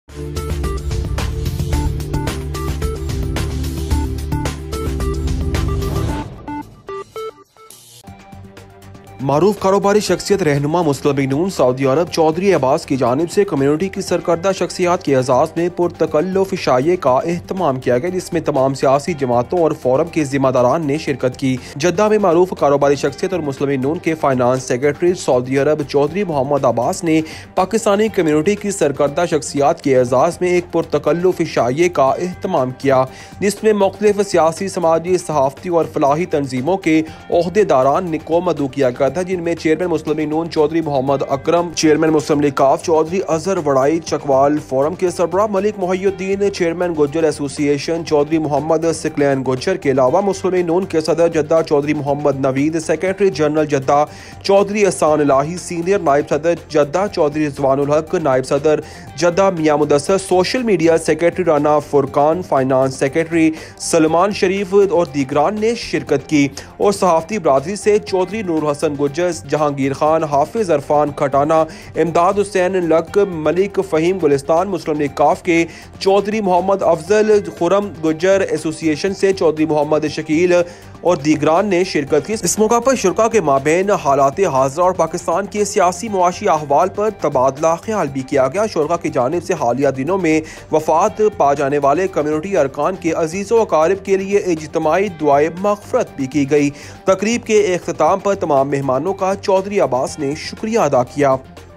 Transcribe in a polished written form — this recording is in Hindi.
मारूफ कारोबारी शख्सियत रहनुमा मुस्लिम लीग नून सऊदी अरब चौधरी अब्बास की जानिब से कम्युनिटी की सरकर्दा शख्सियात के एजाज़ में पुरतकल्लुफ़ इशाये का एहतमाम किया गया, जिसमें तमाम सियासी जमातों और फोरम के जिम्मेदारान ने शिरकत की। जद्दा में मारूफ कारोबारी शख्सियत और मुस्लिम लीग नून के फाइनेंस सेक्रेटरी सऊदी अरब चौधरी मोहम्मद अब्बास ने पाकिस्तानी कम्युनिटी की सरकर्दा शख्सियात के एजाज़ में एक पुरतकल्लुफ़ इशाये का एहतमाम किया, जिसमें मुख्तलिफ सियासी, समाजी, सहाफ़ती और फलाही तंजीमों के ओहदेदारान को मदऊ किया गया था, जिनमें चेयरमैन मुस्लिम लीग नून चौधरी मोहम्मद अकरम, चेयरमैन मुस्लिम लीग काफ चौधरी अजहर वड़ाई, चकवाल फोरम के सरबराह मलिक मोहिउद्दीन, चेयरमैन गुज्जर एसोसिएशन चौधरी मोहम्मद सिकलैन गुज्जर के अलावा मुस्लिम लीग नून के सदर Jeddah Chaudhry Mohammad Naveed, secretary general Jeddah Chaudhry Ehsan Elahi, senior नायब सदर जद्दा चौधरी रिजवानुल हक, नायब सदर Jeddah Mian Mudassar, social media secretary Rana Furqan, finance secretary Salman Sharif और दीगरान ने शिरकत की। और सहाफ़ती बरादरी से चौधरी नूर हसन गुज्जर, जहांगीर खान, हाफिज अरफान खटाना, इमदाद हुसैन लक, मलिक फ़हीम गुलिस्तान, मुस्लिम लीग काफ के चौधरी मोहम्मद अफजल, खुरम गुज्जर एसोसिएशन से चौधरी मोहम्मद शकील और दीगरान ने शिरकत की। इस मौका पर शुरका के माबैन हालात हाज़िरा और पाकिस्तान के सियासी मुआशी अहवाल पर तबादला ख्याल भी किया गया। शुरका की जानिब से हालिया दिनों में वफात पा जाने वाले कम्युनिटी अरकान के अजीज़ों अकारिब के लिए इज्तिमाई दुआए मग़फ़िरत भी की गई। तकरीब के इख्तिताम पर तमाम मेहमानों का चौधरी अब्बास ने शुक्रिया अदा किया।